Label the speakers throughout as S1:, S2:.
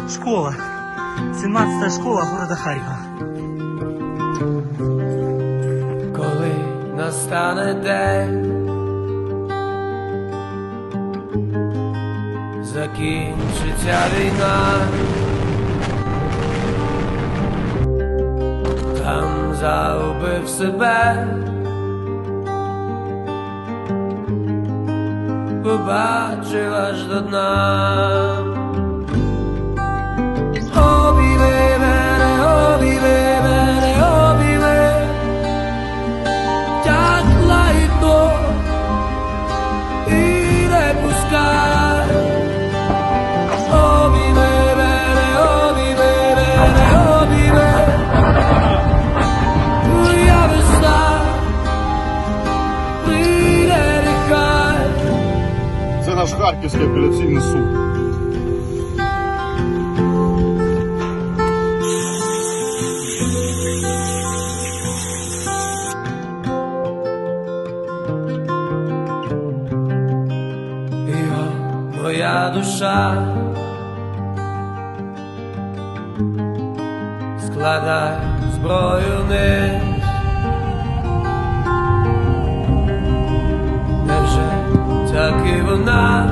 S1: Школа. 17-та школа города Харкова.
S2: Коли настане день, закінчиться війна, там загубив себе, побачив аж до дна. Обійми мене, обійми мене, обійми, як лайно, і не пускай. Обійми мене, обійми мене, обійми, я весна, прийде нехай.
S3: Це наш Харківський апеляційний суд.
S2: Моя душа складай зброю вниз. Невже так і вона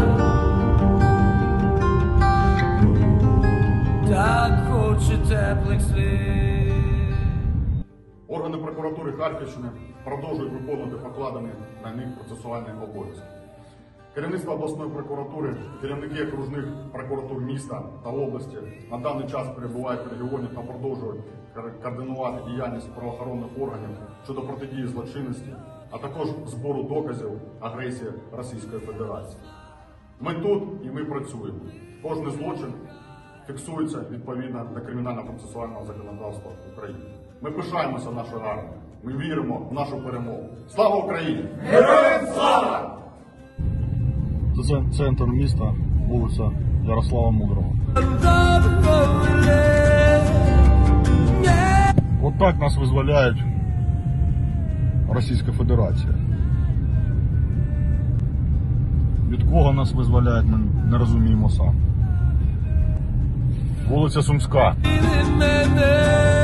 S2: так хоче теплих слів?
S3: Органи прокуратури Харківщини продовжують виконувати покладені на них процесуальні обов'язки. Керівництво обласної прокуратури, керівники окружних прокуратур міста та області на даний час перебувають в регіоні та продовжують координувати діяльність правоохоронних органів щодо протидії злочинності, а також збору доказів агресії Російської Федерації. Ми тут і ми працюємо. Кожний злочин фіксується відповідно до кримінально-процесуального законодавства України. Ми пишаємося нашою армією. Ми віримо в нашу перемогу. Слава Україні! Героям слава! Це центр міста, вулиця Ярослава Мудрого. От так нас визволяють Російська Федерація. Від кого нас визволяють, ми не розуміємо самі. Вулиця Сумська.